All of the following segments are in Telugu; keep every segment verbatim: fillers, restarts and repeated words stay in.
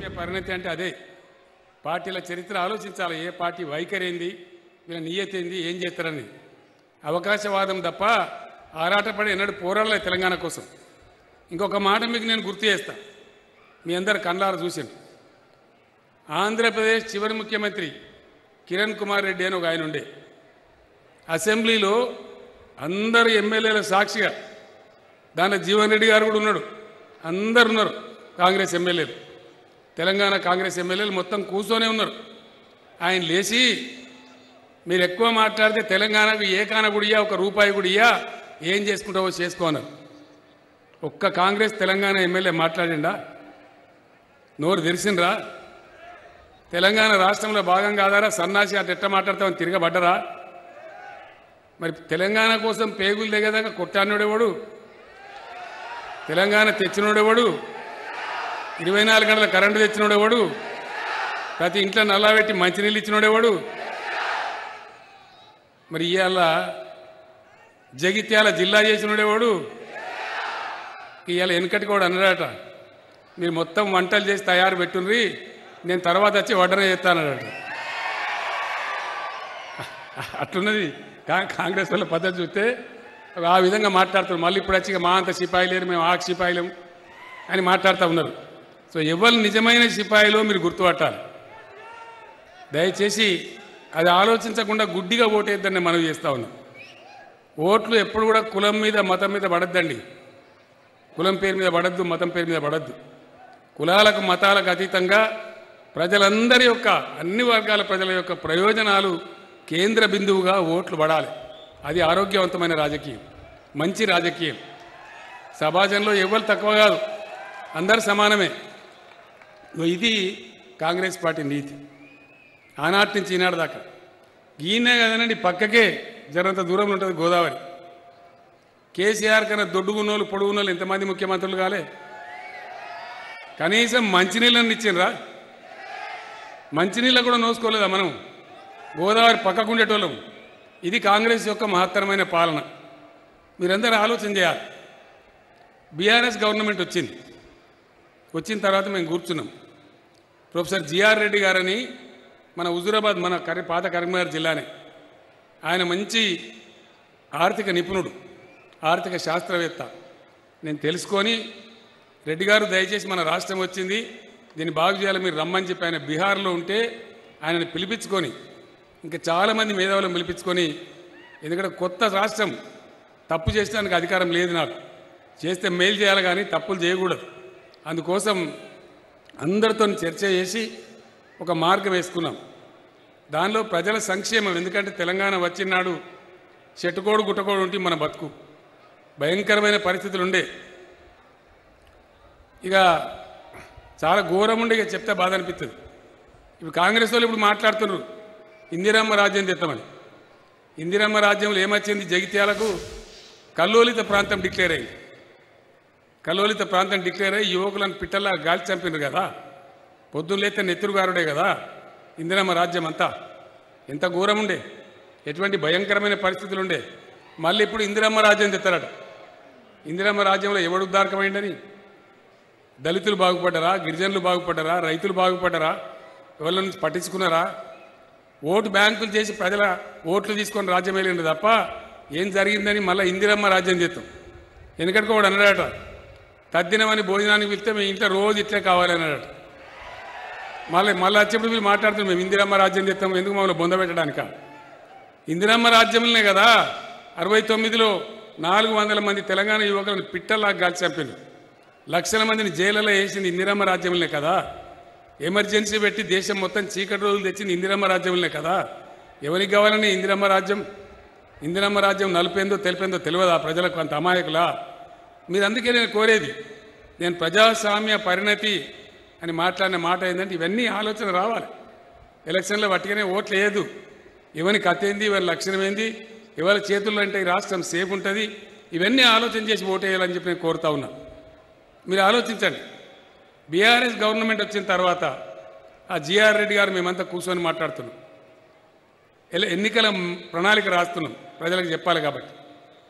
ప్రజాస్వామ్య పరిణతి అంటే అదే. పార్టీల చరిత్ర ఆలోచించాలి. ఏ పార్టీ వైఖరి ఏంది, వీళ్ళ నియతి ఏంది, ఏం చేస్తారని. అవకాశవాదం తప్ప ఆరాటపడి ఎన్నడూ పోరాడలేదు తెలంగాణ కోసం. ఇంకొక మాట మీకు నేను గుర్తు చేస్తా, మీ అందరు కళ్ళారా చూశాను. ఆంధ్రప్రదేశ్ చివరి ముఖ్యమంత్రి కిరణ్ కుమార్ రెడ్డి అని ఒక ఆయన ఉండే. అసెంబ్లీలో అందరు ఎమ్మెల్యేల సాక్షిగా, దాంట్లో జీవన్ రెడ్డి గారు కూడా ఉన్నాడు, అందరు ఉన్నారు కాంగ్రెస్ ఎమ్మెల్యేలు, తెలంగాణ కాంగ్రెస్ ఎమ్మెల్యేలు మొత్తం కూర్చొనే ఉన్నారు. ఆయన లేచి మీరు ఎక్కువ మాట్లాడితే తెలంగాణకు ఏ కాన గుడియా ఒక రూపాయి గుడియా ఏం చేసుకుంటావో చేసుకోన్నారు. ఒక్క కాంగ్రెస్ తెలంగాణ ఎమ్మెల్యే మాట్లాడిండా? నోరు తెరిసిండ్రా? తెలంగాణ రాష్ట్రంలో భాగం కాదారా? సన్నాసి అటు ఎట్ట మాట్లాడతామని తిరగబడ్డరా? మరి తెలంగాణ కోసం పేగులు దిగేదాకా కొట్టానోడేవాడు, తెలంగాణ తెచ్చినోడేవాడు, ఇరవై నాలుగు గంటల కరెంటు తెచ్చినోడేవాడు, ప్రతి ఇంట్లో నల్లబెట్టి మంచినీళ్ళు ఇచ్చినోడేవాడు. మరి ఇవాళ జగిత్యాల జిల్లా చేసినోడేవాడు. ఇవాళ వెనకటికి కూడా అన్నాడట, మీరు మొత్తం వంటలు చేసి తయారు పెట్టుండ్రి, నేను తర్వాత వచ్చి వడ్డన చేస్తానట. అట్లున్నది కాంగ్రెస్ వాళ్ళ పద్ధతి చూస్తే. ఆ విధంగా మాట్లాడుతున్నారు. మళ్ళీ ఇప్పుడు వచ్చి మా అంత సిపాయి లేరు, మేము ఆ సిపాయిలం అని మాట్లాడుతూ ఉన్నారు. సో ఎవరు నిజమైన సిపాయిలో మీరు గుర్తుపట్టాలి. దయచేసి అది ఆలోచించకుండా గుడ్డిగా ఓటేద్దని మనం చేస్తూ ఉన్నాం. ఓట్లు ఎప్పుడు కూడా కులం మీద మతం మీద పడద్దండి. కులం పేరు మీద పడద్దు, మతం పేరు మీద పడద్దు. కులాలకు మతాలకు అతీతంగా ప్రజలందరి యొక్క, అన్ని వర్గాల ప్రజల యొక్క ప్రయోజనాలు కేంద్ర బిందువుగా ఓట్లు పడాలి. అది ఆరోగ్యవంతమైన రాజకీయం, మంచి రాజకీయం. సమాజంలో ఎవరు తక్కువ కాదు, అందరు సమానమే. ఇది కాంగ్రెస్ పార్టీ నీతి. ఆనాటి నుంచి ఈనాడు దాకా. ఈయనే కదనండి, పక్కకే జరంత దూరంలో ఉంటుంది గోదావరి. కేసీఆర్ కన్నా దొడ్డుగున్నోళ్ళు పొడుగున్నోళ్ళు ఎంతమంది ముఖ్యమంత్రులు కాలే? కనీసం మంచినీళ్ళని ఇచ్చిండ్రా? మంచినీళ్ళ కూడా నోసుకోలేదా మనం? గోదావరి పక్కకుండేటోళ్ళం. ఇది కాంగ్రెస్ యొక్క మహత్తరమైన పాలన. మీరందరూ ఆలోచన చేయాలి. బీఆర్ఎస్ గవర్నమెంట్ వచ్చింది. వచ్చిన తర్వాత మేము కూర్చున్నాం. ప్రొఫెసర్ జిఆర్ రెడ్డి గారని మన హుజూరాబాద్, మన కరీ పాత కరీంనగర్ జిల్లానే, ఆయన మంచి ఆర్థిక నిపుణుడు, ఆర్థిక శాస్త్రవేత్త. నేను తెలుసుకొని, రెడ్డి గారు దయచేసి మన రాష్ట్రం వచ్చింది, దీన్ని బాగు చేయాలి, మీరు రమ్మని చెప్పి ఆయన బీహార్లో ఉంటే ఆయనని పిలిపించుకొని, ఇంకా చాలామంది మేధావులను పిలిపించుకొని, ఎందుకంటే కొత్త రాష్ట్రం, తప్పు చేసడానికి అధికారం లేదు నాకు, చేస్తే మేలు చేయాలి కానీ తప్పులు చేయకూడదు. అందుకోసం అందరితో చర్చ చేసి ఒక మార్గం వేసుకున్నాం. దానిలో ప్రజల సంక్షేమం. ఎందుకంటే తెలంగాణ వచ్చినాడు చెట్టుకోడు గుట్టకోడు ఉంటే మన బతుకు భయంకరమైన పరిస్థితులు ఉండే. ఇక చాలా ఘోరం ఉండే. ఇక చెప్తే బాధ అనిపిస్తుంది. ఇప్పుడు కాంగ్రెస్ వాళ్ళు ఇప్పుడు మాట్లాడుతున్నారు ఇందిరమ్మ రాజ్యం తెస్తామని. ఇందిరమ్మ రాజ్యంలో ఏమొచ్చింది? జగిత్యాలకు కల్లోలిత ప్రాంతం డిక్లేర్ అయింది. కల్లోలిత ప్రాంతం డిక్లేర్ అయ్యి యువకులను పిట్టల్లా గాలి చంపినారు కదా. పొద్దున్న లేతే నెత్తురుగారుడే కదా ఇందిరమ్మ రాజ్యం అంతా. ఎంత ఘోరం ఉండే, ఎటువంటి భయంకరమైన పరిస్థితులు ఉండే. మళ్ళీ ఇప్పుడు ఇందిరమ్మ రాజ్యం తెస్తారట. ఇందిరమ్మ రాజ్యంలో ఎవడు ఉద్దారకమైందని? దళితులు బాగుపడ్డారా? గిరిజనులు బాగుపడ్డారా? రైతులు బాగుపడ్డారా? ఎవరిని పట్టించుకున్నారా? ఓటు బ్యాంకులు చేసి ప్రజల ఓట్లు తీసుకొని రాజ్యం వెళ్ళింది తప్ప ఏం జరిగిందని మళ్ళీ ఇందిరమ్మ రాజ్యం చేస్తాం. ఎందుకంటే వాడు అన్నాడట, తద్దినమని భోజనానికి పిలిస్తే మేము ఇంట్లో రోజు ఇట్లే కావాలి అన్నాడట. మళ్ళీ మళ్ళీ వచ్చేప్పుడు మీరు మాట్లాడుతున్నాం మేము ఇందిరమ్మ రాజ్యం చేస్తాం, ఎందుకు మమ్మల్ని బొంద పెట్టడానిక? ఇందిరమ్మ రాజ్యంలోనే కదా అరవై తొమ్మిదిలో నాలుగు వందల మంది తెలంగాణ యువకులను పిట్టల్లాగా గాల్చి చంపింది. లక్షల మందిని జైలులో వేసింది ఇందిరమ్మ రాజ్యంలోనే కదా. ఎమర్జెన్సీ పెట్టి దేశం మొత్తం చీకటి రోజులు తెచ్చింది ఇందిరమ్మ రాజ్యంలోనే కదా. ఎవరికి కావాలని ఇందిరమ్మ రాజ్యం? ఇందిరమ్మ రాజ్యం నలుపేందో తెలిపేందో తెలియదా ప్రజలకు? అంత అమాయకులా మీరు? అందుకే నేను కోరేది, నేను ప్రజాస్వామ్య పరిణతి అని మాట్లాడిన మాట ఏంటంటే ఇవన్నీ ఆలోచన రావాలి. ఎలక్షన్లో వట్టిగానే ఓట్లు వేయదు. ఎవరి కథ ఏంది, ఎవరి లక్షణం ఏంది, ఎవరి చేతుల్లో అంటే ఈ రాష్ట్రం సేఫ్ ఉంటుంది, ఇవన్నీ ఆలోచన చేసి ఓటు వేయాలని చెప్పి నేను కోరుతా ఉన్నా. మీరు ఆలోచించండి. బీఆర్ఎస్ గవర్నమెంట్ వచ్చిన తర్వాత ఆ జిఆర్ రెడ్డి గారు మేమంతా కూర్చొని మాట్లాడుతున్నాం. ఎన్నికల ప్రణాళిక రాస్తున్నాం, ప్రజలకు చెప్పాలి కాబట్టి.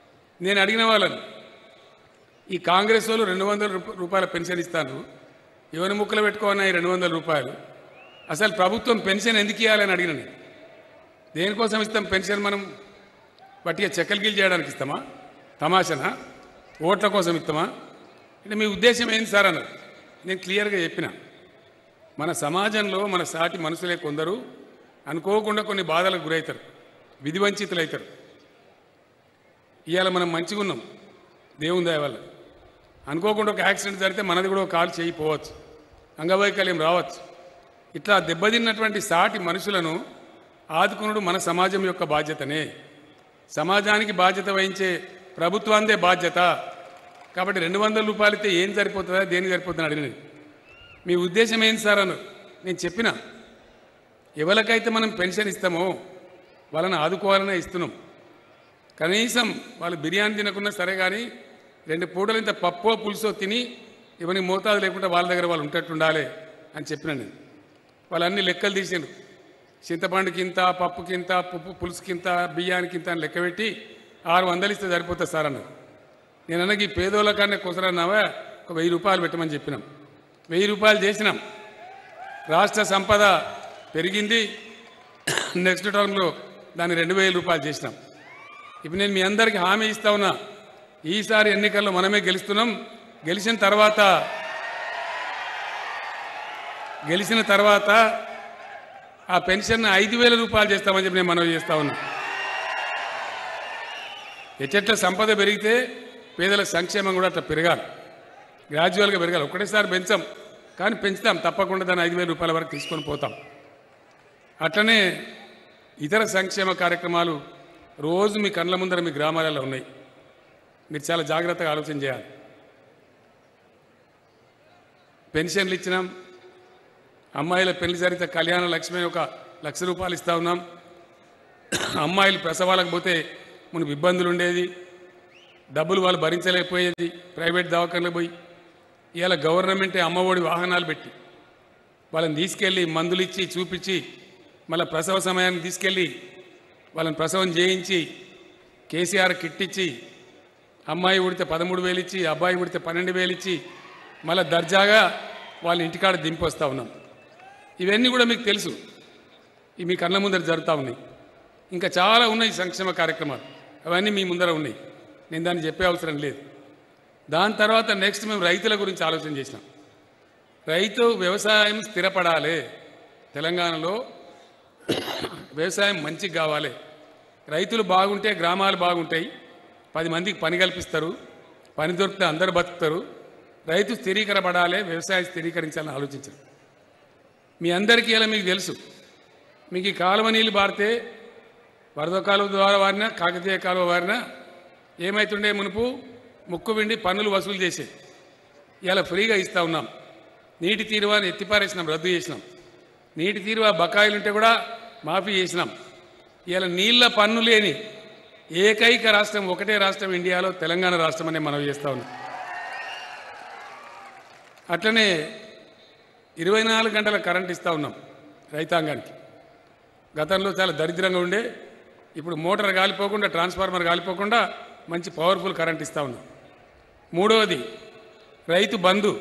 నేను అడిగిన వాళ్ళని, ఈ కాంగ్రెస్ వాళ్ళు రెండు వందల రూపాయల పెన్షన్ ఇస్తాను, ఎవరి ముక్కలు పెట్టుకోవాలి రెండు వందల రూపాయలు అసలు ప్రభుత్వం పెన్షన్ ఎందుకు ఇవ్వాలని అడిగిన నేను దేనికోసం ఇస్తాం పెన్షన్ మనం బట్టిగా చెక్కలు గిల్ చేయడానికి ఇస్తామా తమాషనా ఓట్ల కోసం ఇస్తామా అంటే మీ ఉద్దేశం ఏంటి సార్ అన్నారు నేను క్లియర్గా చెప్పిన మన సమాజంలో మన సాటి మనుషులే కొందరు అనుకోకుండా కొన్ని బాధలకు గురవుతారు విధివంచితులు అవుతారు ఇవాళ మనం మంచిగా ఉన్నాం దేవుని దయ వల్ల అనుకోకుండా ఒక యాక్సిడెంట్ జరిగితే మనది కూడా ఒక కాలు చేయిపోవచ్చు అంగవైకల్యం రావచ్చు ఇట్లా దెబ్బతిన్నటువంటి సాటి మనుషులను ఆదుకునుడు మన సమాజం యొక్క బాధ్యతనే సమాజానికి బాధ్యత వహించే ప్రభుత్వాందే బాధ్యత కాబట్టి రెండు వందల రూపాయలు ఇస్తే ఏం సరిపోతుందా దేనికి సరిపోతుందని అడిగినది మీ ఉద్దేశం ఏంటి సార్ అను నేను చెప్పిన ఎవరికైతే మనం పెన్షన్ ఇస్తామో వాళ్ళని ఆదుకోవాలనే ఇస్తున్నాం కనీసం వాళ్ళు బిర్యానీ తినకున్నా సరే కానీ రెండు పూటలు ఇంత పప్పో పులుసో తిని ఇవన్నీ మోతాదు లేకుండా వాళ్ళ దగ్గర వాళ్ళు ఉంటట్టు ఉండాలి అని చెప్పిన నేను వాళ్ళన్నీ లెక్కలు తీసిండు చింతపండుకింత పప్పుకింత పుప్పు పులుసుకింత బియ్యానికింత అని లెక్క పెట్టి ఆరు వందలు ఇస్తే సరిపోతుంది సార్ అన్నారు నేను అన్నకి ఈ పేదోళ్ళ కన్నా కుసరన్నావా ఒక వెయ్యి రూపాయలు పెట్టమని చెప్పినాం వెయ్యి రూపాయలు చేసినాం రాష్ట్ర సంపద పెరిగింది నెక్స్ట్ టర్మ్లో దాన్ని రెండు వేల రూపాయలు చేసినాం ఇప్పుడు నేను మీ అందరికీ హామీ ఇస్తా ఉన్నా ఈసారి ఎన్నికల్లో మనమే గెలుస్తున్నాం గెలిచిన తర్వాత గెలిచిన తర్వాత ఆ పెన్షన్ ఐదు వేల రూపాయలు చేస్తామని చెప్పి నేను మనవి చేస్తా ఉన్నా ఎచ్చట్ల సంపద పెరిగితే పేదల సంక్షేమం కూడా అట్లా పెరగాలి గ్రాడ్యువల్గా పెరగాలి ఒకటేసారి పెంచాం కానీ పెంచుతాం తప్పకుండా దాన్ని ఐదు వేల రూపాయల వరకు తీసుకొని పోతాం అట్లనే ఇతర సంక్షేమ కార్యక్రమాలు రోజు మీ కళ్ళ ముందర మీ గ్రామాలలో ఉన్నాయి మీరు చాలా జాగ్రత్తగా ఆలోచన చేయాలి పెన్షన్లు ఇచ్చినాం అమ్మాయిల పెళ్లి జరిగితే కళ్యాణ లక్ష్మి ఒక లక్ష రూపాయలు ఇస్తూ ఉన్నాం అమ్మాయిలు ప్రసవాలకు పోతే మనకు ఇబ్బందులు ఉండేది డబ్బులు వాళ్ళు భరించలేకపోయేది ప్రైవేట్ దవాఖానలకు పోయి ఇవాళ గవర్నమెంటే అమ్మఒడి వాహనాలు పెట్టి వాళ్ళని తీసుకెళ్ళి మందులు ఇచ్చి చూపించి మళ్ళీ ప్రసవ సమయాన్ని తీసుకెళ్ళి వాళ్ళని ప్రసవం చేయించి కేసీఆర్ కిట్ ఇచ్చి అమ్మాయి ఉడితే పదమూడు వేలు ఇచ్చి అబ్బాయి ఉడితే పన్నెండు వేలు ఇచ్చి మళ్ళీ దర్జాగా వాళ్ళ ఇంటికాడ దింపి వస్తూ ఉన్నాం ఇవన్నీ కూడా మీకు తెలుసు ఇవి మీ కళ్ళ ముందర జరుగుతూ ఉన్నాయి ఇంకా చాలా ఉన్నాయి సంక్షేమ కార్యక్రమాలు అవన్నీ మీ ముందర ఉన్నాయి నేను దాన్ని చెప్పే అవసరం లేదు దాని తర్వాత నెక్స్ట్ మేము రైతుల గురించి ఆలోచన చేసినాం రైతు వ్యవసాయం స్థిరపడాలి తెలంగాణలో వ్యవసాయం మంచిగా కావాలి రైతులు బాగుంటే గ్రామాలు బాగుంటాయి పది మందికి పని కల్పిస్తారు పని దొరికితే అందరు బతుకుతారు రైతు స్థిరీకరపడాలి వ్యవసాయం స్థిరీకరించాలని ఆలోచించారు మీ అందరికీ ఇలా మీకు తెలుసు మీకు ఈ కాలువ నీళ్ళు బారితే వరద కాలువ ద్వారా వారినా కాకతీయ కాలువ వారినా ఏమవుతుండే మునుపు ముక్కు విండి పన్నులు వసూలు చేసే ఇలా ఫ్రీగా ఇస్తూ ఉన్నాం నీటి తీరువాని ఎత్తిపారేసినాం రద్దు చేసినాం నీటి తీరువా బకాయిలు ఉంటే కూడా మాఫీ చేసినాం ఇలా నీళ్ళ పన్ను లేని ఏకైక రాష్ట్రం ఒకటే రాష్ట్రం ఇండియాలో తెలంగాణ రాష్ట్రం అనే మనం చేస్తూ ఉన్నాం అట్లనే ఇరవై నాలుగు గంటల కరెంట్ ఇస్తూ ఉన్నాం రైతాంగానికి గతంలో చాలా దరిద్రంగా ఉండే ఇప్పుడు మోటార్ గాలిపోకుండా ట్రాన్స్ఫార్మర్ గాలిపోకుండా మంచి పవర్ఫుల్ కరెంట్ ఇస్తూ ఉన్నాం మూడవది రైతు బంధు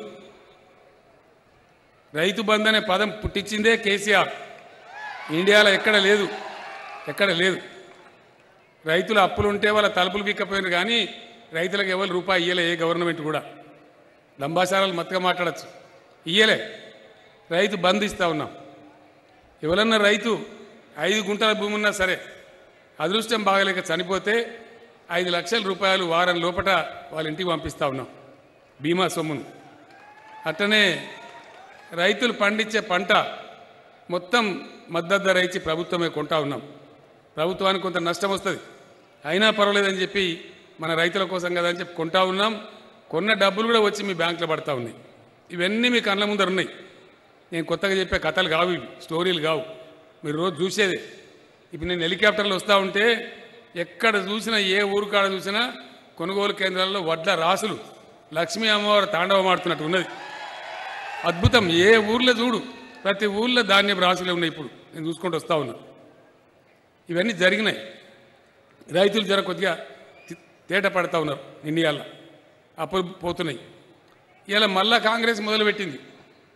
రైతు బంధు అనే పదం పుట్టించిందే కేసీఆర్ ఇండియాలో ఎక్కడ లేదు ఎక్కడ లేదు రైతుల అప్పులు ఉంటే వాళ్ళ తలుపులు పీక్కపోయినారు కానీ రైతులకు ఎవరు రూపాయి ఇయ్యలే ఏ గవర్నమెంట్ కూడా లంబాసారాలు మత్తుగా మాట్లాడచ్చు ఇయ్యలే రైతు బంధు ఇస్తూ ఉన్నాం ఎవరన్నా రైతు ఐదు గుంటల భూమి ఉన్నా సరే అదృష్టం బాగలేక చనిపోతే ఐదు లక్షల రూపాయలు వారం లోపట వాళ్ళ ఇంటికి పంపిస్తూ ఉన్నాం బీమా సొమ్మును అట్టనే రైతులు పండించే పంట మొత్తం మద్దతు ధర ఇచ్చి ప్రభుత్వమే కొంటా ఉన్నాం ప్రభుత్వానికి కొంత నష్టం వస్తుంది అయినా పర్వాలేదని చెప్పి మన రైతుల కోసం కదా అని చెప్పి కొంటా ఉన్నాం కొన్న డబ్బులు కూడా వచ్చి మీ బ్యాంకులో పడతా ఉన్నాయి ఇవన్నీ మీ కళ్ళ ముందర ఉన్నాయి నేను కొత్తగా చెప్పే కథలు కావు ఇవి స్టోరీలు కావు మీరు రోజు చూసేదే ఇప్పుడు నేను హెలికాప్టర్లో వస్తూ ఉంటే ఎక్కడ చూసినా ఏ ఊరు కాడ చూసినా కొనుగోలు కేంద్రాల్లో వడ్ల రాసులు లక్ష్మీ అమ్మవారు తాండవం ఆడుతున్నట్టు ఉన్నది అద్భుతం ఏ ఊర్లో చూడు ప్రతి ఊర్లో ధాన్యపు రాసులే ఉన్నాయి ఇప్పుడు నేను చూసుకుంటూ వస్తూ ఉన్నా ఇవన్నీ జరిగినాయి రైతులు జర కొద్దిగా తేట పడతా ఉన్నారు ఇండియాలో అప్పులు పోతున్నాయి ఇలా మళ్ళా కాంగ్రెస్ మొదలుపెట్టింది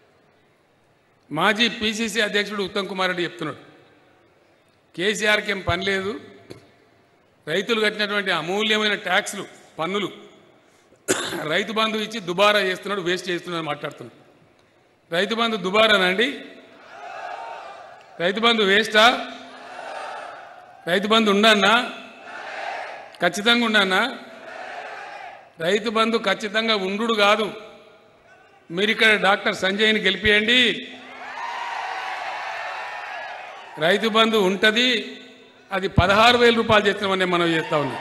మాజీ పిసిసి అధ్యక్షుడు ఉత్తమ్ కుమార్ రెడ్డి చెప్తున్నాడు, కేసీఆర్కి ఏం పని లేదు, రైతులు కట్టినటువంటి అమూల్యమైన ట్యాక్స్లు పన్నులు రైతు బంధు ఇచ్చి దుబారా చేస్తున్నాడు, వేస్ట్ చేస్తున్నాడు మాట్లాడుతున్నాడు. రైతు బంధు దుబారానండి? రైతు బంధు వేస్టా? రైతు బంధు ఉండన్నా? ఖచ్చితంగా ఉండన్నా? రైతు బంధు ఖచ్చితంగా ఉండు కాదు. మీరు ఇక్కడ డాక్టర్ సంజయ్ని గెలిపియండి, రైతు బంధు ఉంటుంది. అది పదహారు వేల రూపాయలు చేస్తున్నామని మనం చేస్తా ఉన్నాం.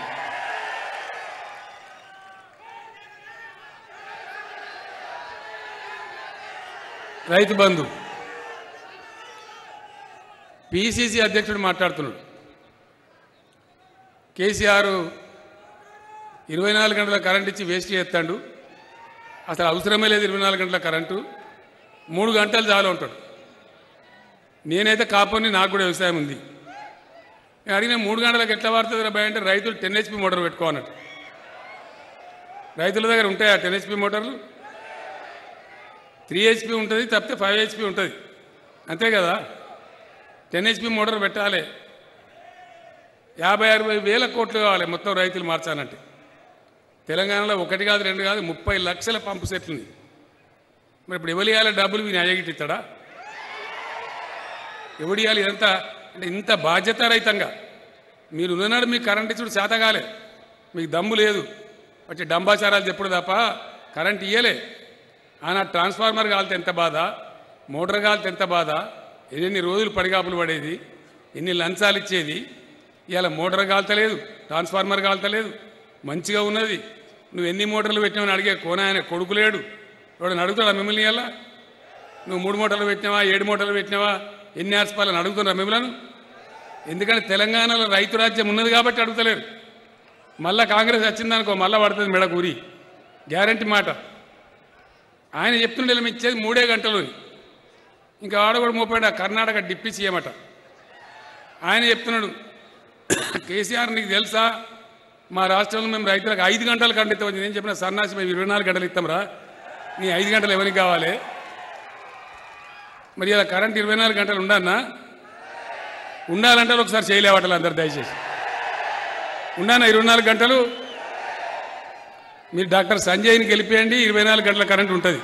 రైతు బంధు పిసిసి అధ్యక్షుడు మాట్లాడుతున్నాడు, కేసీఆర్ ఇరవై నాలుగు గంటల కరెంట్ ఇచ్చి వేస్ట్ చేస్తాడు, అసలు అవసరమే లేదు ఇరవై నాలుగు గంటల కరెంటు, మూడు గంటలు చాలు ఉంటాడు. నేనైతే కాపోని, నాకు కూడా వ్యవసాయం ఉంది. నేను అడిగిన మూడు గంటలకు ఎట్లా వాడుతుంది భయ అంటే రైతులు టెన్ హెచ్పి మోటార్ పెట్టుకోవాలన్నట్టు. రైతుల దగ్గర ఉంటాయా టెన్ హెచ్పి మోటార్లు? త్రీ హెచ్పి ఉంటుంది, తప్పితే ఫైవ్ హెచ్పి ఉంటుంది, అంతే కదా. టెన్ హెచ్పి మోటార్ పెట్టాలి. యాభై అరవై వేల కోట్లు కావాలి మొత్తం రైతులు మార్చాలంటే. తెలంగాణలో ఒకటి కాదు రెండు కాదు ముప్పై లక్షల పంపు సెట్లుంది. మరి ఇప్పుడు ఎవరు ఇవ్వాలి డబ్బులు? వీని అయ్యగిట్టిస్తాడా? ఎవడు ఇవ్వాలి? ఇదంతా అంటే ఇంత బాధ్యతారహితంగా మీరు ఉన్నాడు. మీకు కరెంట్ ఇచ్చుడు చేత కాలే, మీకు దమ్ము లేదు, వచ్చి డంబాచారాలు చెప్పుడు తప్ప కరెంట్ ఇయ్యలే. ఆనా ట్రాన్స్ఫార్మర్ కాలితే ఎంత బాధ, మోటార్ కాలితే ఎంత బాధ, ఎన్ని రోజులు పడిగాపులు పడేది, ఎన్ని లంచాలు ఇచ్చేది. ఇవాళ మోటార్ కాల్తలేదు, ట్రాన్స్ఫార్మర్ కాల్తలేదు, మంచిగా ఉన్నది. నువ్వు ఎన్ని మోటార్లు పెట్టినావని అడిగే కోన ఆయన కొడుకు లేడు. ఎవడని అడుగుతాడా మిమ్మల్ని? ఇవాళ నువ్వు మూడు మోటార్లు పెట్టినావా, ఏడు మోటార్లు పెట్టినావా, ఎన్ని ఆర్స్పాలని అడుగుతున్నా మిమ్మల్ని? ఎందుకంటే తెలంగాణలో రైతు రాజ్యం ఉన్నది కాబట్టి అడుగుతలేరు. మళ్ళా కాంగ్రెస్ వచ్చిందనుకో మళ్ళా పడుతుంది మెడకూరి, గ్యారంటీ మాట. ఆయన చెప్తుండే మేము ఇచ్చేది మూడే గంటలు, ఇంకా ఆడ కూడా మోపాడు కర్ణాటక డిప్యూటీ సీఎం అట. ఆయన చెప్తున్నాడు, కేసీఆర్ నీకు తెలుసా మా రాష్ట్రంలో మేము రైతులకు ఐదు గంటలు కరెంట్ ఇస్తామని. నేను చెప్పిన సన్నాసి మేము ఇరవై నాలుగు గంటలు ఇస్తాం రా, నీ ఐదు గంటలు ఎవరికి కావాలి? మరి ఇలా కరెంట్ ఇరవై నాలుగు గంటలు ఉండన్నా? ఉండాలంటే ఒకసారి చేయలేవటలు అందరు దయచేసి. ఉండన్నా ఇరవై నాలుగు గంటలు? మీరు డాక్టర్ సంజయ్ని గెలిపేయండి, ఇరవై నాలుగు గంటల కరెంట్ ఉంటుంది.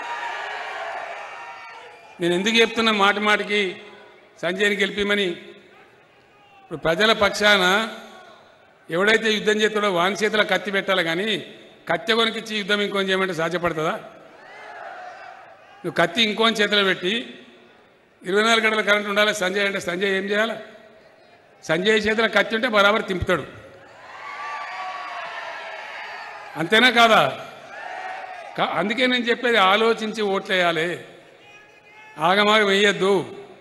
నేను ఎందుకు చెప్తున్నా మాటి మాటికి సంజయ్ని గెలిపిమని? ఇప్పుడు ప్రజల పక్షాన ఎవడైతే యుద్ధం చేస్తాడో వాని చేతిలో కత్తి పెట్టాలి, కానీ కత్తి కొనికిచ్చి యుద్ధం ఇంకొని చేయమంటే సాధ్యపడుతుందా? నువ్వు కత్తి ఇంకోని చేతిలో పెట్టి ఇరవై నాలుగు గంటల కరెంట్ ఉండాలి సంజయ్ అంటే సంజయ్ ఏం చేయాలి? సంజయ్ చేతిలో కత్తి ఉంటే బరాబర్ తింపుతాడు, అంతేనా కాదా? అందుకే నేను చెప్పేది ఆలోచించి ఓట్లేయాలి, ఆగమాగం వేయద్దు.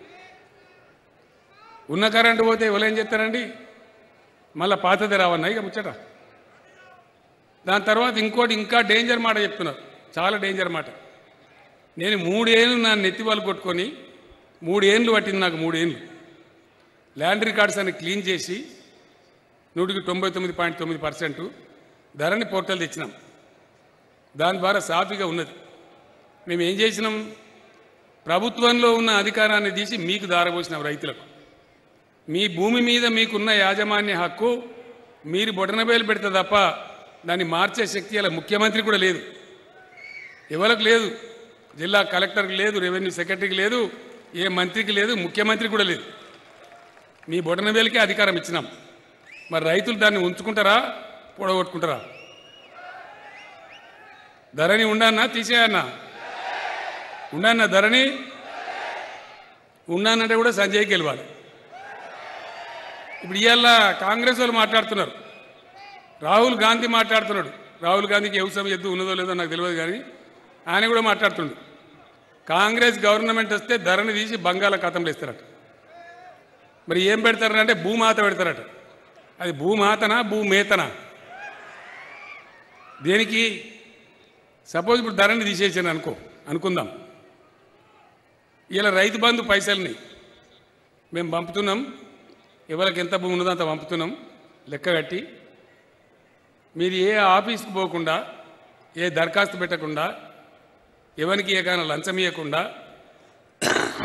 ఉన్న కరెంటు పోతే ఎవరేం చెప్తారండి? మళ్ళీ పాతది రావన్నా ఇక ముచ్చట. దాని తర్వాత ఇంకోటి ఇంకా డేంజర్ మాట చెప్తున్నారు, చాలా డేంజర్ మాట. నేను మూడేళ్ళు నా నెత్తి వాళ్ళు కొట్టుకొని మూడేళ్ళు పట్టింది నాకు, మూడేళ్ళు ల్యాండ్ రికార్డ్స్ అన్ని క్లీన్ చేసి నూటికి తొంభై తొమ్మిది పాయింట్ తొమ్మిది పర్సెంట్ ధరని పోర్టల్ తెచ్చినాం. దాని ద్వారా సాఫీగా ఉన్నది. మేము ఏం చేసినాం? ప్రభుత్వంలో ఉన్న అధికారాన్ని తీసి మీకు దారపోసినాం రైతులకు. మీ భూమి మీద మీకున్న యాజమాన్య హక్కు మీరు బొటనబేలు పెడితే తప్ప దాన్ని మార్చే శక్తి అలా ముఖ్యమంత్రి కూడా లేదు, ఎవరికి లేదు, జిల్లా కలెక్టర్కి లేదు, రెవెన్యూ సెక్రటరీకి లేదు, ఏ మంత్రికి లేదు, ముఖ్యమంత్రి కూడా లేదు. మీ బొటనవేలుకే అధికారం ఇచ్చినాం. మరి రైతులు దాన్ని ఉంచుకుంటారా, పొడగొట్టుకుంటారా? ధరణి ఉండన్నా తీసేయన్నా? ఉండన్నా ధరణి? ఉన్నానంటే కూడా సంజయ్కి గెలవాలి. ఇప్పుడు ఇవాళ కాంగ్రెస్ వాళ్ళు మాట్లాడుతున్నారు, రాహుల్ గాంధీ మాట్లాడుతున్నాడు. రాహుల్ గాంధీకి వ్యవసాయం ఎద్దు ఉన్నదో లేదో నాకు తెలియదు, కానీ ఆయన కూడా మాట్లాడుతుండు. కాంగ్రెస్ గవర్నమెంట్ వస్తే ధరని తీసి బంగాళాఖాతంలో ఇస్తారట. మరి ఏం పెడతారంటే భూమాత పెడతారట. అది భూమాతనా భూమేతనా? దేనికి? సపోజ్ ఇప్పుడు ధరని తీసేసాను అనుకో, అనుకుందాం. ఇలా రైతు బంధు పైసల్ని మేము పంపుతున్నాం, ఎవరికి ఎంత భూమి ఉన్నదో అంత పంపుతున్నాం లెక్క కట్టి. మీరు ఏ ఆఫీస్కి పోకుండా, ఏ దరఖాస్తు పెట్టకుండా, ఎవరికి ఏ కానీ లంచం ఇవ్వకుండా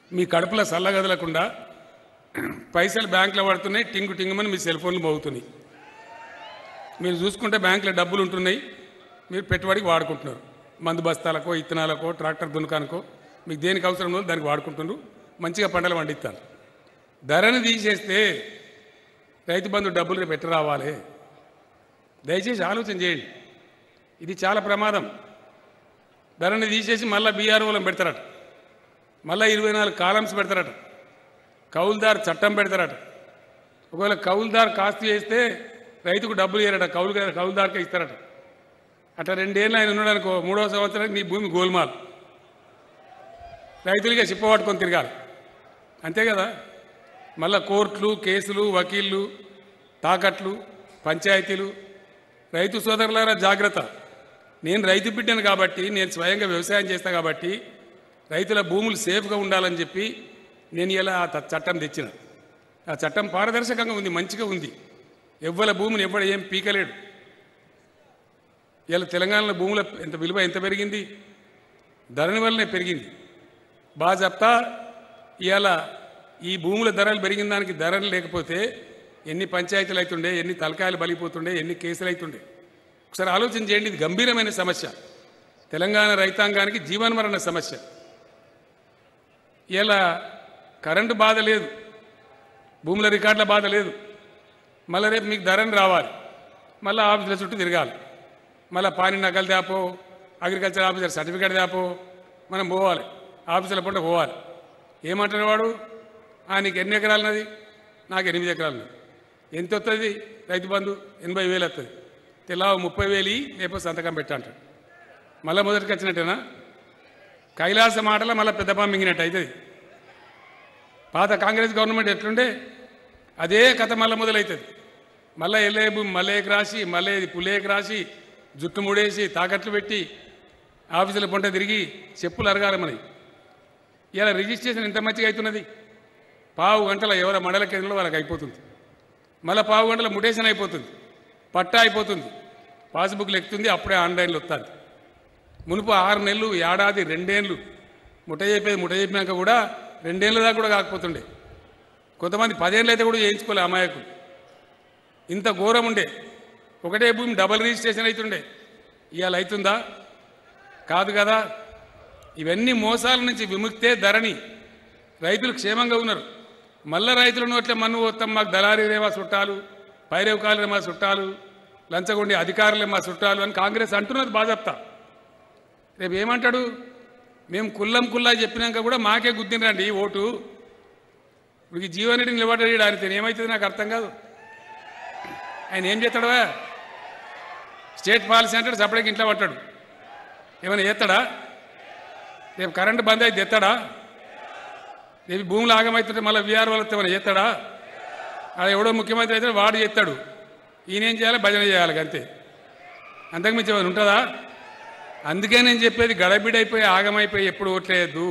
మీ కడుపులో సల్లగదలకుండా పైసలు బ్యాంకులో పడుతున్నాయి, టింగు టింగుమని మీ సెల్ ఫోన్లు మోగుతున్నాయి. మీరు చూసుకుంటే బ్యాంకులో డబ్బులు ఉంటున్నాయి, మీరు పెట్టుబడికి వాడుకుంటున్నారు. మందు బస్తాలకో, ఇత్తనాలకో, ట్రాక్టర్ దునకానికో, మీకు దేనికి అవసరం ఉందో దానికి వాడుకుంటున్నారు. మంచిగా పంటలు పండిస్తారు. ధరని తీసేస్తే రైతు బంధు డబ్బులు రేపు ఎట్ట రావాలి? దయచేసి ఆలోచన చేయండి. ఇది చాలా ప్రమాదం. ధరని తీసేసి మళ్ళీ బీఆర్ఓలను పెడతారట, మళ్ళీ ఇరవై నాలుగు కాలమ్స్ పెడతారట, కౌలుదారు చట్టం పెడతారట. ఒకవేళ కౌలుదారు కాస్తు చేస్తే రైతుకు డబ్బులు ఇయ్యారట, కౌలు కౌలుదారుకే ఇస్తారట. అట్లా రెండేళ్ళు ఆయన ఉన్నాడు అనుకో, మూడవ సంవత్సరానికి నీ భూమి గోల్మాల్, రైతులుగా చిప్పబట్టుకొని తిరగాలి. అంతే కదా. మళ్ళా కోర్టులు, కేసులు, వకీళ్ళు, తాకట్లు, పంచాయతీలు. రైతు సోదరులారా జాగ్రత్త. నేను రైతు బిడ్డను కాబట్టి, నేను స్వయంగా వ్యవసాయం చేస్తా కాబట్టి రైతుల భూములు సేఫ్గా ఉండాలని చెప్పి నేను ఇలా ఆ చట్టం తెచ్చిన. ఆ చట్టం పారదర్శకంగా ఉంది, మంచిగా ఉంది. ఎవ్వల భూమిని ఎవ్వడు ఏం పీకలేడు. ఇలా తెలంగాణలో భూముల ఎంత విలువ ఎంత పెరిగింది? ధరని వల్లనే పెరిగింది. బాగా చెప్తా. ఇవాళ ఈ భూముల ధరలు పెరిగిన దానికి ధరలు లేకపోతే ఎన్ని పంచాయతీలు అవుతుండే, ఎన్ని తలకాయలు బలిపోతుండే, ఎన్ని కేసులు అవుతుండే. ఒకసారి ఆలోచన చేయండి. ఇది గంభీరమైన సమస్య, తెలంగాణ రైతాంగానికి జీవనమరణ సమస్య. ఇలా కరెంటు బాధ లేదు, భూముల రికార్డుల బాధ లేదు. మళ్ళీ రేపు మీకు ధరని రావాలి, మళ్ళీ ఆఫీసుల చుట్టూ తిరగాలి. మళ్ళీ పాని నకలు తేపో, అగ్రికల్చర్ ఆఫీసర్ సర్టిఫికేట్ తేపో, మనం పోవాలి, ఆఫీసుల పూట పోవాలి. ఏమంటారు వాడు? నీకు ఎన్ని ఎకరాలున్నది? నాకు ఎనిమిది ఎకరాలున్నది. ఎంత వస్తుంది రైతు బంధు? ఎనభై వేలు వస్తుంది. తెలా ముప్పై వేలు లేకపోతే సంతకం పెట్టంటాడు. మళ్ళీ మొదటికి వచ్చినట్టేనా? కైలాస మాటల మళ్ళీ పెద్ద పాము మింగినట్టు అవుతుంది. పాత కాంగ్రెస్ గవర్నమెంట్ ఎట్లుండే అదే కథ మళ్ళీ మొదలవుతుంది. మళ్ళీ ఎల్లే భూమి మళ్ళేకి రాసి, మళ్ళీ పుల్లేకి రాసి, జుట్టు ముడేసి, తాకట్లు పెట్టి, ఆఫీసుల పొంట తిరిగి చెప్పులు అరగాలి మనకి. ఇలా రిజిస్ట్రేషన్ ఎంత మంచిగా అవుతున్నది. పావు గంటల ఎవరి మండల కేంద్రంలో వాళ్ళకి అయిపోతుంది. మళ్ళీ పావు గంటల ముటేషన్ అయిపోతుంది, పట్టా అయిపోతుంది, పాస్బుక్లు ఎక్కుతుంది, అప్పుడే ఆన్లైన్లో వస్తుంది. మునుపు ఆరు నెలలు, ఏడాది, రెండేళ్ళు ముట్ట చెప్పేది. ముట్ట చెప్పినాక కూడా రెండేళ్ళ దాకా కూడా కాకపోతుండే. కొంతమంది పదేళ్ళు అయితే కూడా చేయించుకోలే అమాయకులు. ఇంత ఘోరం ఉండే. ఒకటే భూమి డబల్ రిజిస్ట్రేషన్ అవుతుండే. ఇవాళ అవుతుందా? కాదు కదా. ఇవన్నీ మోసాల నుంచి విముక్తే ధరణి. రైతులు క్షేమంగా ఉన్నారు. మళ్ళీ రైతుల నోట్లే మన్ను పోతాం, మాకు దళారీలే మా చుట్టాలు, పైరవకాలే మా చుట్టాలు, లంచగొండి అధికారులే మా చుట్టాలు అని కాంగ్రెస్ అంటున్నది. బాగా చెప్తా. రేపు ఏమంటాడు? మేము కుల్లం కుల్లా చెప్పినాక కూడా మాకే గుద్దినరండి ఓటు. ఇప్పుడు జీవన్ రెడ్డి నిలబడ్డాడు. ఆయన ఏమవుతుంది నాకు అర్థం కాదు. ఆయన ఏం చేస్తాడా? స్టేట్ పాలసీ అంటాడు, సపరేట్గా ఇంట్లో పట్టాడు. ఏమైనా చేస్తాడా? రేపు కరెంటు బంద్ అయితే తెస్తాడా? రేపు భూములు ఆగమవుతుంటే మళ్ళీ వీఆర్ వాళ్ళతో ఏమైనా చేస్తాడా? అది ఎవడో ముఖ్యమంత్రి అయితే వాడు చేస్తాడు. ఈయనేం చేయాలి? భజన చేయాలి అంతే. అంతకుమించి ఏమైనా ఉంటుందా? అందుకే నేను చెప్పేది, గడబిడైపోయి ఆగమైపోయి ఎప్పుడు ఓట్లేయద్దు.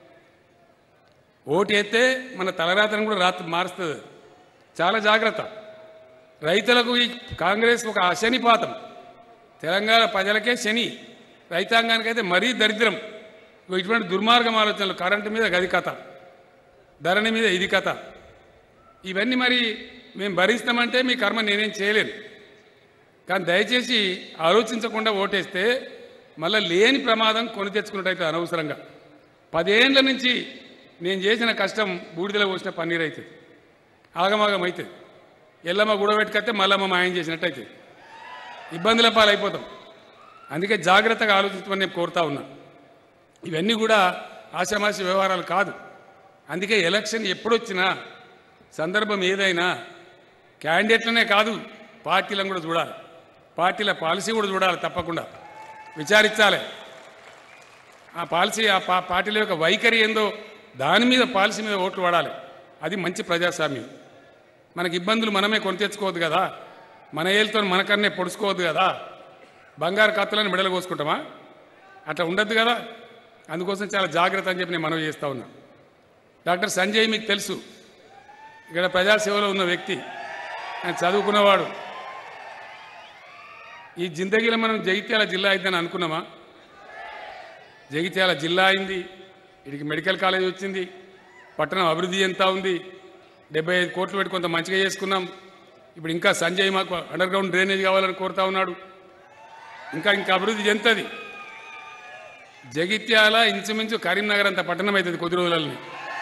ఓటు వేస్తే మన తలరాతను కూడా రాత్రి మారుస్తుంది. చాలా జాగ్రత్త. రైతులకు ఈ కాంగ్రెస్ ఒక శనిపాతం. తెలంగాణ ప్రజలకే శని, రైతాంగానికైతే మరీ దరిద్రం. ఇటువంటి దుర్మార్గం ఆలోచనలు. కరెంటు మీద గది కథ, ధరణి మీద ఇది కథ. ఇవన్నీ మరి మేము భరిస్తామంటే మీ కర్మ నేనేం చేయలేను. కానీ దయచేసి ఆలోచించకుండా ఓటేస్తే మళ్ళీ లేని ప్రమాదం కొని తెచ్చుకున్నట్టయితే అనవసరంగా. పదేళ్ల నుంచి నేను చేసిన కష్టం బూడిదలో పోసిన పన్నీరు అవుతుంది, ఆగమాగం అవుతుంది. ఎల్లమ్మ గుడబెట్టుకొస్తే మళ్ళమ్మ మాయం చేసినట్టయితే ఇబ్బందుల పాలైపోతాం. అందుకే జాగ్రత్తగా ఆలోచించమని నేను కోరుతా ఉన్నా. ఇవన్నీ కూడా ఆషామాషి వ్యవహారాలు కాదు. అందుకే ఎలక్షన్ ఎప్పుడొచ్చినా, సందర్భం ఏదైనా క్యాండిడేట్లనే కాదు, పార్టీలను కూడా చూడాలి. పార్టీల పాలసీ కూడా చూడాలి. తప్పకుండా విచారించాలి. ఆ పాలసీ, ఆ పా పార్టీల యొక్క వైఖరి ఏందో దాని మీద, పాలసీ మీద ఓట్లు పడాలి. అది మంచి ప్రజాస్వామ్యం. మనకి ఇబ్బందులు మనమే కొని తెచ్చుకోవద్దు కదా, మన ఏళ్ళతో మనకన్నే పొడుచుకోవద్దు కదా, బంగారు కత్తులను మెడలు కోసుకుంటామా? అట్లా ఉండద్దు కదా. అందుకోసం చాలా జాగ్రత్త అని చెప్పి నేను మనవి చేస్తూ ఉన్నా. డాక్టర్ సంజయ్ మీకు తెలుసు, ఇక్కడ ప్రజాసేవలో ఉన్న వ్యక్తి, ఆయన చదువుకున్నవాడు. ఈ జిందగీలో మనం జగిత్యాల జిల్లా అయిందని అనుకున్నామా? జగిత్యాల జిల్లా అయింది, వీడికి మెడికల్ కాలేజ్ వచ్చింది, పట్టణం అభివృద్ధి ఎంత ఉంది, డెబ్బై ఐదు కోట్లు పెట్టి కొంత మంచిగా చేసుకున్నాం. ఇప్పుడు ఇంకా సంజయ్ మాకు అండర్ గ్రౌండ్ డ్రైనేజ్ కావాలని కోరుతా ఉన్నాడు. ఇంకా ఇంకా అభివృద్ధి చెందుతుంది. జగిత్యాల ఇంచుమించు కరీంనగర్ అంత పట్టణం అవుతుంది కొద్ది రోజులని.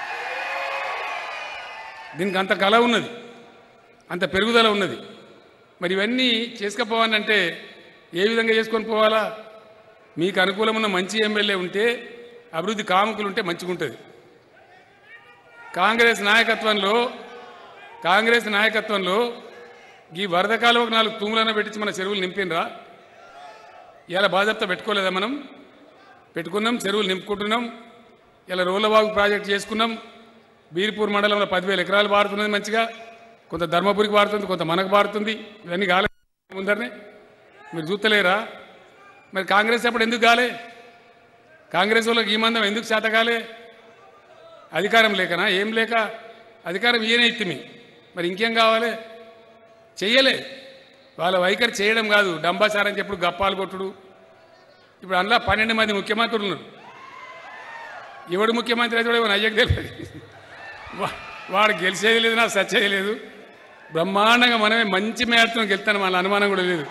దీనికి అంత కళ ఉన్నది, అంత పెరుగుదల ఉన్నది. మరి ఇవన్నీ చేసుకపోవాలంటే ఏ విధంగా చేసుకొని పోవాలా? మీకు అనుకూలమైన మంచి ఎమ్మెల్యే ఉంటే, అభివృద్ధి కాముకులు ఉంటే మంచిగా ఉంటుంది. కాంగ్రెస్ నాయకత్వంలో కాంగ్రెస్ నాయకత్వంలో ఈ వరదకాలం ఒక నాలుగు తూములను పెట్టించి మన చెరువులు నింపినరా? ఇలా బాధ్యత పెట్టుకోలేదా? మనం పెట్టుకున్నాం, చెరువులు నింపుకుంటున్నాం. ఇలా రోలబాగు ప్రాజెక్ట్ చేసుకున్నాం. బీర్పూర్ మండలంలో పదివేల ఎకరాలు పారుతున్నది మంచిగా. కొంత ధర్మపురికి పారుతుంది, కొంత మనకు పారుతుంది. ఇవన్నీ కాలే ముందరనే మీరు చూస్తలేరా? మరి కాంగ్రెస్ అప్పుడు ఎందుకు కాలే? కాంగ్రెస్ వాళ్ళకి ఈ మందం ఎందుకు చేత కాలే? అధికారం లేకనా? ఏం లేక? అధికారం ఈయన ఇత్తిమి, మరి ఇంకేం కావాలి? చెయ్యలే. వాళ్ళ వైఖరి చేయడం కాదు, డంబాచారం చెప్పుడు, గప్పాలు కొట్టుడు. ఇప్పుడు అందులో పన్నెండు మంది ముఖ్యమంత్రులు ఉన్నారు. ఎవడు ముఖ్యమంత్రి అయితే కూడా అయ్యకు తెలియదు. వాడు గెలిచేది లేదు, నాకు సచ్చేది లేదు. బ్రహ్మాండంగా మనమే మంచి మేడతో గెలుతాను, వాళ్ళ అనుమానం కూడా లేదు.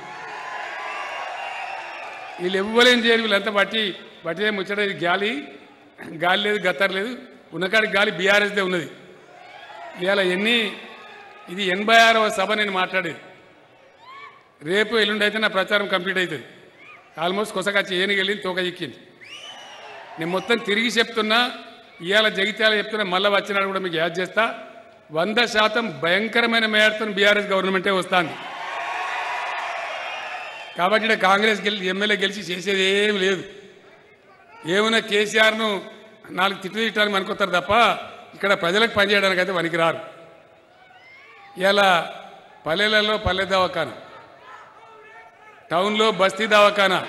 వీళ్ళు ఇవ్వలేం చేయరు, వీళ్ళంతా బట్టి బట్టిదే ముచ్చట. ఇది గాలి గాలి లేదు, గత్తర్ లేదు, ఉన్నకాడికి గాలి బీఆర్ఎస్దే ఉన్నది. ఇవాళ ఎన్ని ఇది ఎనభై ఆరవ సభ నేను మాట్లాడేది. రేపు ఎల్లుండి అయితే నా ప్రచారం కంప్లీట్ అవుతుంది. ఆల్మోస్ట్ కొసకచ్చి ఏనుగు వెళ్ళింది, తోక ఎక్కింది. నేను మొత్తం తిరిగి చెప్తున్నా, ఇవాళ జగిత్యాల చెప్తున్నా, మళ్ళీ వచ్చినాడు కూడా మీకు యాద్ చేస్తా. వంద శాతం భయంకరమైన మేయర్తో బీఆర్ఎస్ గవర్నమెంటే వస్తుంది. కాబట్టి ఇక్కడ కాంగ్రెస్ గెలిచి ఎమ్మెల్యే గెలిచి చేసేది ఏం లేదు. ఏమైనా కేసీఆర్ను నాలుగు తిట్లు తిట్టడానికి అనుకుంటారు తప్ప ఇక్కడ ప్రజలకు పనిచేయడానికి అయితే పనికిరారు. ఇలా పల్లెలలో పల్లె దవాఖానా, టౌన్లో బస్తీ దవాఖానా,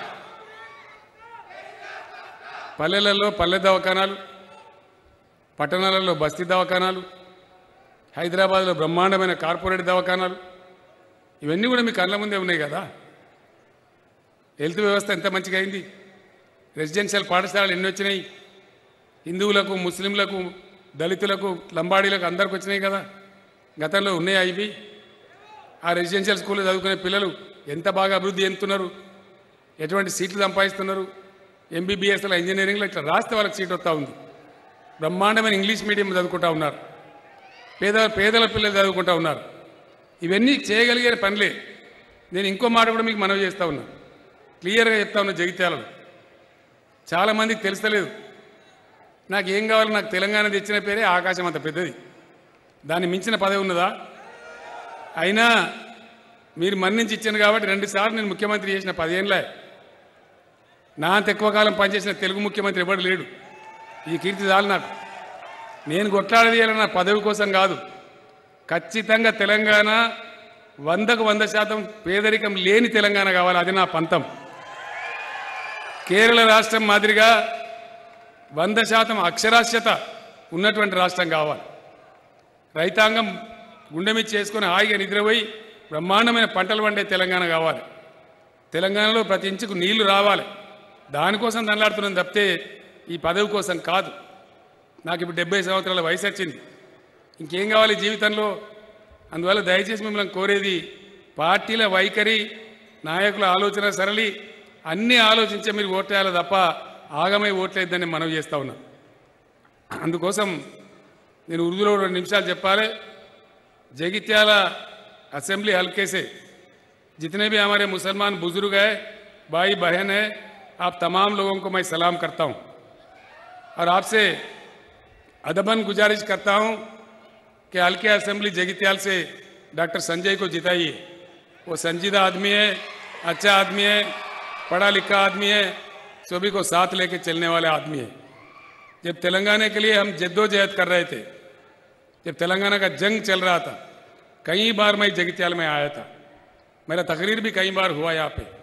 పల్లెలలో పల్లె దవాఖానాలు, పట్టణాలలో బస్తీ దవాఖానాలు, హైదరాబాద్లో బ్రహ్మాండమైన కార్పొరేట్ దవాఖానాలు, ఇవన్నీ కూడా మీ కళ్ళ ముందే ఉన్నాయి కదా. హెల్త్ వ్యవస్థ ఎంత మంచిగా అయింది. రెసిడెన్షియల్ పాఠశాలలు ఎన్ని వచ్చినాయి. హిందువులకు, ముస్లింలకు, దళితులకు, లంబాడీలకు అందరికి వచ్చినాయి కదా. గతంలో ఉన్నాయా ఇవి? ఆ రెసిడెన్షియల్ స్కూల్లో చదువుకునే పిల్లలు ఎంత బాగా అభివృద్ధి చెందుతున్నారు, ఎటువంటి సీట్లు సంపాదిస్తున్నారు. ఎంబీబీఎస్లో, ఇంజనీరింగ్లో ఇట్లా రాస్తే వాళ్ళకి సీట్ వస్తూ ఉంది. బ్రహ్మాండమైన ఇంగ్లీష్ మీడియం చదువుకుంటూ ఉన్నారు. పేద పేదల పిల్లలు చదువుకుంటూ ఉన్నారు. ఇవన్నీ చేయగలిగే పనులే. నేను ఇంకో మాట కూడా మీకు మనవి చేస్తూ ఉన్నా, క్లియర్గా చెప్తా ఉన్నా. జగిత్యాలలో చాలామందికి తెలుస్తలేదు. నాకు ఏం కావాలో, నాకు తెలంగాణ తెచ్చిన పేరే ఆకాశం అంత పెద్దది, దాన్ని మించిన పదవి ఉన్నదా? అయినా మీరు మన్నించి ఇచ్చాను కాబట్టి రెండుసార్లు నేను ముఖ్యమంత్రి చేసిన పదేళ్ళే. నా అంత ఎక్కువ కాలం పనిచేసిన తెలుగు ముఖ్యమంత్రి ఎవడు లేడు. ఈ కీర్తి చాలు నాకు. నేను కొట్లాడేది నా పదవి కోసం కాదు. ఖచ్చితంగా తెలంగాణ వందకు వంద శాతం పేదరికం లేని తెలంగాణ కావాలి. అది నా పంతం. కేరళ రాష్ట్రం మాదిరిగా వంద శాతం అక్షరాస్యత ఉన్నటువంటి రాష్ట్రం కావాలి. రైతాంగం గుండె మీద చేసుకొని హాయిగా నిద్రపోయి బ్రహ్మాండమైన పంటలు పండే తెలంగాణ కావాలి. తెలంగాణలో ప్రతి ఇంచుకు నీళ్లు రావాలి. దానికోసం దండలాడుతున్నాను తప్పితే ఈ పదవి కోసం కాదు. నాకు ఇప్పుడు డెబ్బై సంవత్సరాల వయసు వచ్చింది. ఇంకేం కావాలి జీవితంలో? అందువల్ల దయచేసి మిమ్మల్ని కోరేది, పార్టీల వైఖరి, నాయకుల ఆలోచన సరళి అన్నీ ఆలోచించే మీరు ఓట్లేయాలి తప్ప ఆగమై ఓట్లేద్దని మనవి చేస్తూ ఉన్నాం. అందుకోసం నేను ఉర్దూలో రెండు నిమిషాలు చెప్పాలి. जगित्याला असेंबली हल्के से जितने भी हमारे मुसलमान बुजुर्ग हैं, भाई बहन हैं, आप तमाम लोगों को मैं सलाम करता हूं और आपसे अदबन गुजारिश करता हूं कि हल्के असेंबली जगित्याल से डॉक्टर संजय को जिताइए। वो संजीदा आदमी है, अच्छा आदमी है, पढ़ा लिखा आदमी है, सभी को साथ लेके चलने वाले आदमी है। जब तेलंगाना के लिए हम जद्दोजहद कर रहे थे, जब तेलंगाना का जंग चल रहा था, कई बार मैं जगित्याल में आया था, मेरा तकरीर भी कई बार हुआ यहाँ पे।